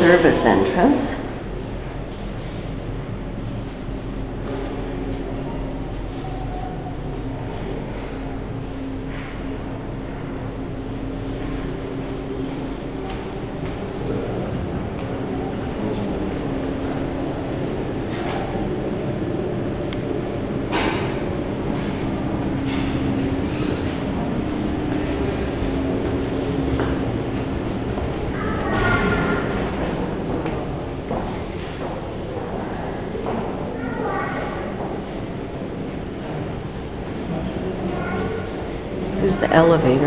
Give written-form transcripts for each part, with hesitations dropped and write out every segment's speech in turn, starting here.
service entrance. Here's the elevator.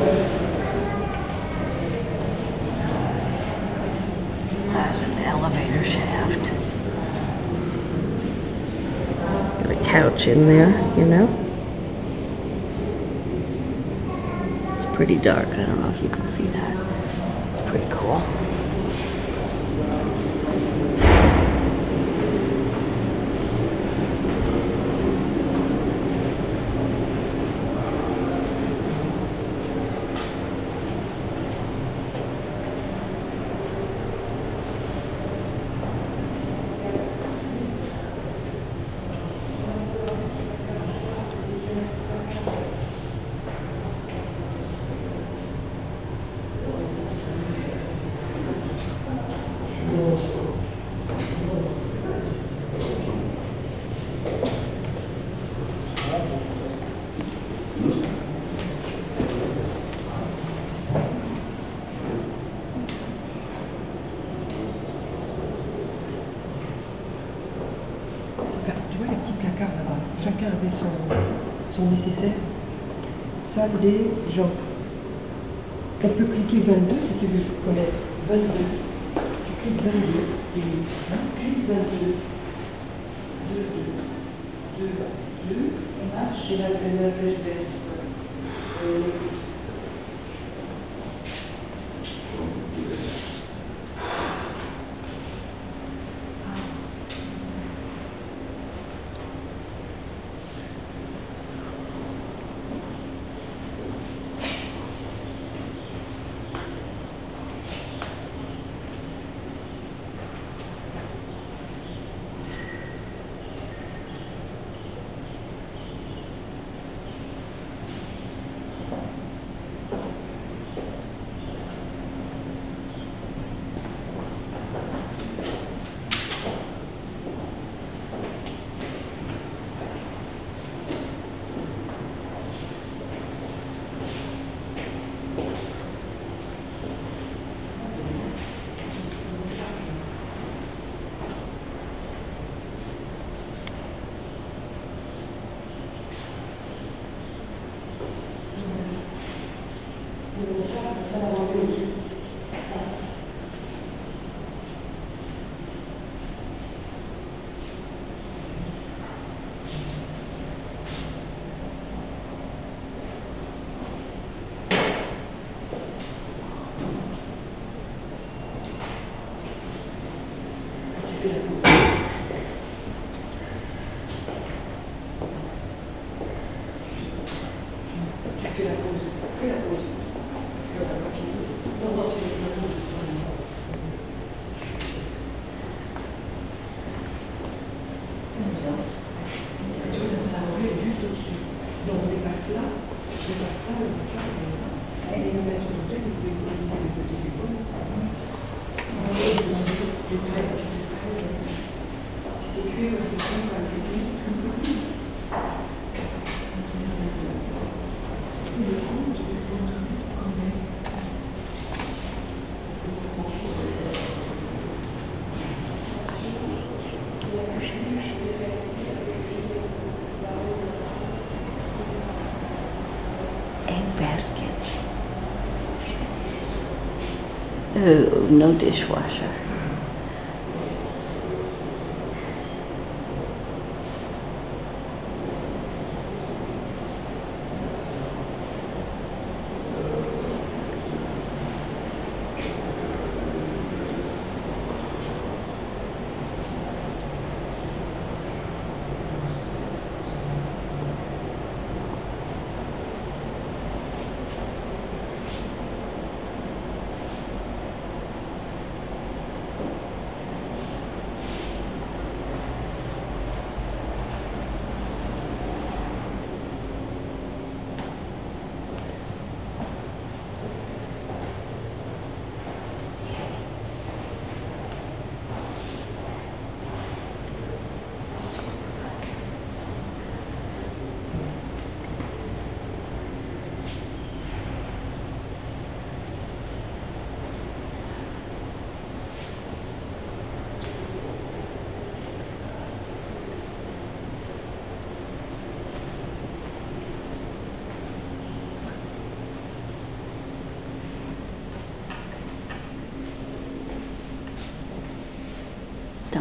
That's an elevator shaft. Got a couch in there, you know. It's pretty dark. I don't know if you can see that. It's pretty cool. Tu vois les petits placards là-bas, chacun avait son nécessaire. Salle des gens. On peut cliquer 22 si tu veux connaître. 22. Tu cliques 22. Et clique 22. 2, 2, 2, 2. On marche et là, la flèche baisse. Ooh, no dishwasher.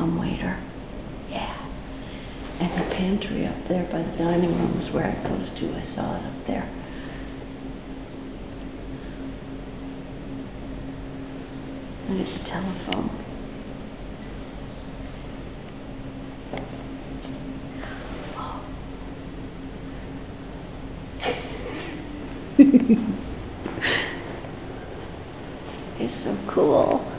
dumbwaiter. Yeah. And the pantry up there by the dining room is where it goes to. I saw it up there. And it's a telephone. Oh. It's so cool.